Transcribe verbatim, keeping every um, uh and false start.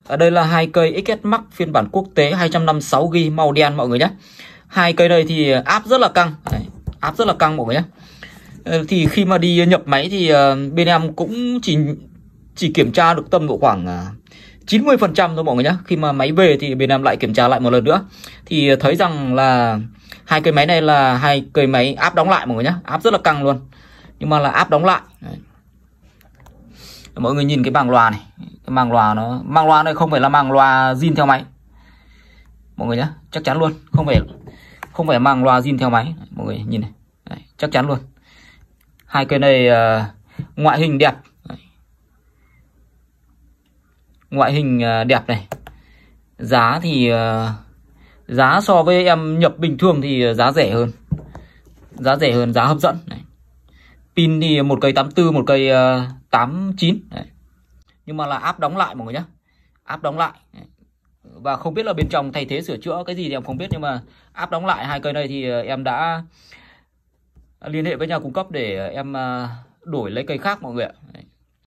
Ở đây là hai cây ích ét Max phiên bản quốc tế hai trăm năm mươi sáu gi-ga-bai màu đen mọi người nhé. Hai cây này thì áp rất là căng. Đấy, áp rất là căng mọi người nhé. Thì khi mà đi nhập máy thì bên em cũng chỉ chỉ kiểm tra được tầm độ khoảng chín mươi phần trăm thôi mọi người nhé. Khi mà máy về thì bên em lại kiểm tra lại một lần nữa, thì thấy rằng là hai cây máy này là hai cây máy áp đóng lại mọi người nhé. Áp rất là căng luôn, nhưng mà là áp đóng lại. Đấy. Mọi người nhìn cái màng loa này, cái màng loa nó màng loa này không phải là màng loa zin theo máy mọi người nhé, chắc chắn luôn, không phải không phải màng loa zin theo máy. Mọi người nhìn này. Đấy, chắc chắn luôn. Hai cây này uh, ngoại hình đẹp. Đấy. Ngoại hình uh, đẹp này. Giá thì uh, giá so với em nhập bình thường thì giá rẻ hơn. Giá rẻ hơn, giá hấp dẫn. Đấy. Pin thì một cây tám tư, một cây uh, tám chín. Đấy. Nhưng mà là áp đóng lại mọi người nhé. Áp đóng lại. Đấy. Và không biết là bên trong thay thế sửa chữa cái gì thì em không biết, nhưng mà áp đóng lại hai cây này thì em đã liên hệ với nhà cung cấp để em đổi lấy cây khác mọi người ạ.